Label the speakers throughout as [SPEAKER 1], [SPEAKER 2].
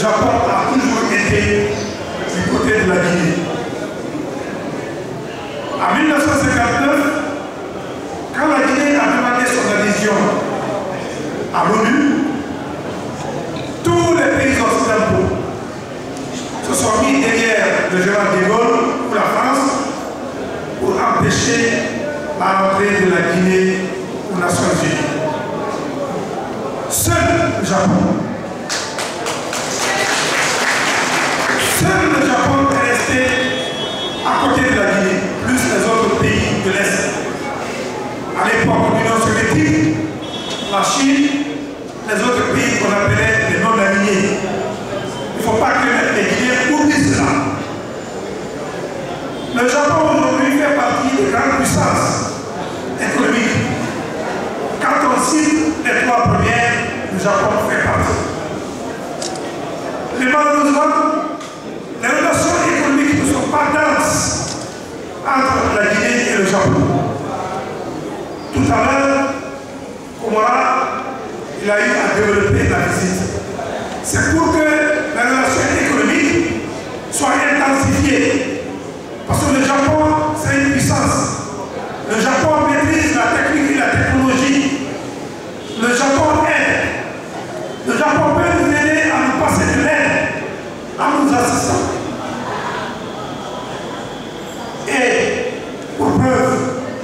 [SPEAKER 1] Japon a toujours été du côté de la Guinée. En 1959, quand la Guinée a demandé son adhésion à l'ONU, tous les pays occidentaux se sont mis derrière le général de Gaulle pour la France pour empêcher la rentrée de la Guinée aux Nations Unies. Seul le Japon est resté à côté de la Guinée, plus les autres pays de l'Est. À l'époque de l'Union soviétique, la Chine, les autres pays qu'on appelait les non-alignés. Il ne faut pas que les Guinéens oublient cela. Le Japon aujourd'hui fait partie des grandes puissances économiques. Quand on cite les trois premières, le Japon fait partie. Mais malheureusement, les relations économiques ne sont pas denses entre la Guinée et le Japon. Tout à l'heure, Komora, il a eu à développer la visite. C'est pour que les relations économiques soient intensifiées. Parce que le Japon, c'est une puissance. Le Japon maîtrise la technique et la technologie. Le Japon aide. Le Japon peut nous aider à nous passer de l'aide, en nous assistant. Et pour preuve,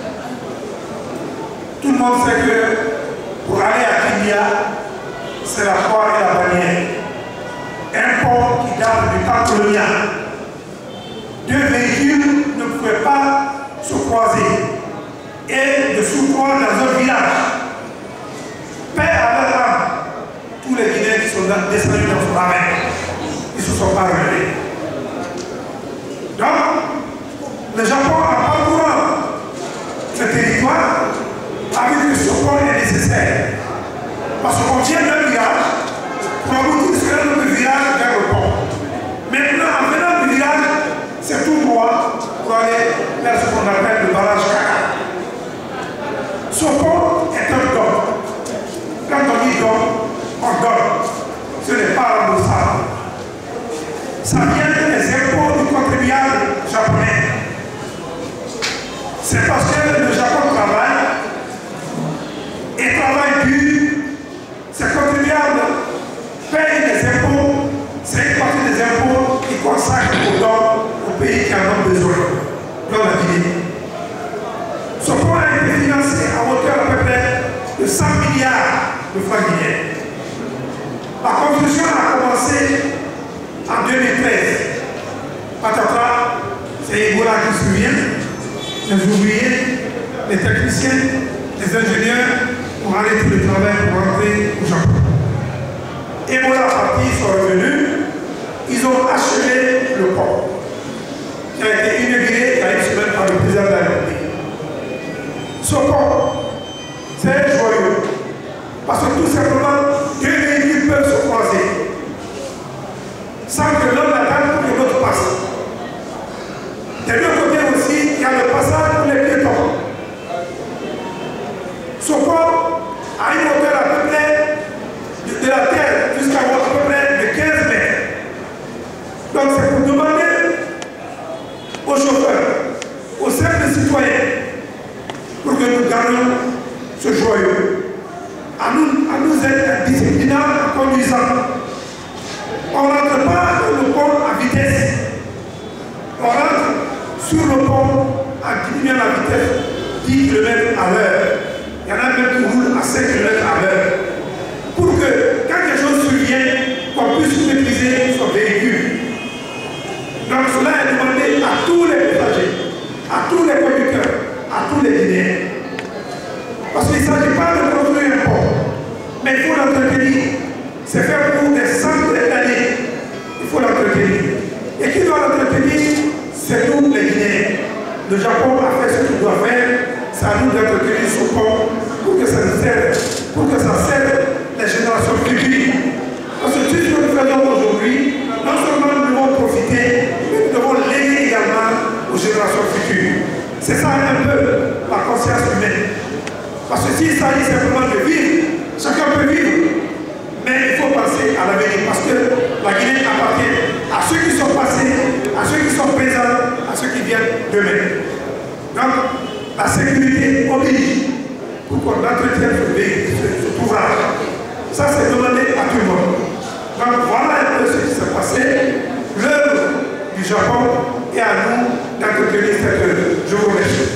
[SPEAKER 1] tout le monde sait que pour aller à Kimbia, c'est la croix et la bannière. Un pont qui date du temps colonial. Deux véhicules ne pouvaient pas se croiser. Et de surcroît dans un village. Paix à leur âme. Tous les Guinéens qui sont descendus dans son armée, ils ne se sont pas révélés. Donc, le Japon, en parcourant ce territoire, a vu que ce pont est nécessaire. Parce qu'on vient d'un village, pour aboutir sur un autre village vers le pont. Maintenant, en venant du village, c'est tout droit pour aller vers ce qu'on appelle le barrage Kaka. Ce pont est un don. Quand on dit don, on donne. Ce n'est pas remboursable. Ça vient des impôts du contribuable japonais. C'est parce que le Japon travaille et travaille dur. Ces contribuables payent des impôts. C'est une partie des impôts qui consacrent aux dons aux pays qui en ont besoin, dans la Guinée. Ce pont a été financé à hauteur à peu près de 100 milliards de francs guinéens. La construction a commencé en 2013. Patatras, c'est Ebola qui se souvient, les ouvriers, les techniciens, les ingénieurs pour aller tout le travail pour rentrer au Japon. Ebola parti sont revenus, ils ont achevé le pont qui a été inauguré il y a une semaine par le président de la République. Ce pont, c'est joyeux. Parce que tout simplement, deux véhicules peuvent se croiser sans que l'un n'attende pour que l'autre passe. De l'autre côté aussi, il y a le passage pour les piétons. Ce pont a une hauteur à peu près de la terre jusqu'à peu près de 15 mètres. Donc c'est pour demander aux chauffeurs, aux simples citoyens, pour que nous gardions ce joyeux. À nous être disciplinants en conduisant. On ne rentre pas dans le pont à vitesse. On rentre sur le pont en diminuant la vitesse 10 km à l'heure. Il y en a même qui roulent à 5 km à l'heure. Pour que quand quelque chose survient, qu'on puisse maîtriser son véhicule. Donc cela est demandé à tous les passagers, à tous les conducteurs, à tous les Guinéens. Parce qu'il ne s'agit pas de construire un pont, mais il faut l'entretenir. C'est fait pour des centaines d'années. Il faut l'entretenir. Et qui doit l'entretenir? C'est nous les Guinéens. Le Japon a fait ce qu'il doit faire. C'est à nous d'entretenir ce pont pour que ça nous serve, pour que ça serve les générations futures. Parce que tout ce que nous faisons aujourd'hui, non seulement nous devons profiter, mais nous devons léguer également aux générations futures. C'est ça un peu la conscience humaine. Parce que s'il s'agit simplement de vivre, chacun peut vivre, mais il faut faut penser à l'avenir parce que la Guinée appartient à ceux qui sont passés, à ceux qui sont présents, à ceux qui viennent demain. Donc, la sécurité oblige pour qu'on entretienne cet ouvrage. Ça, c'est demandé à tout le monde. Donc, voilà un peu ce qui s'est passé. L'œuvre du Japon est à nous d'entretenir cette œuvre. Je vous remercie.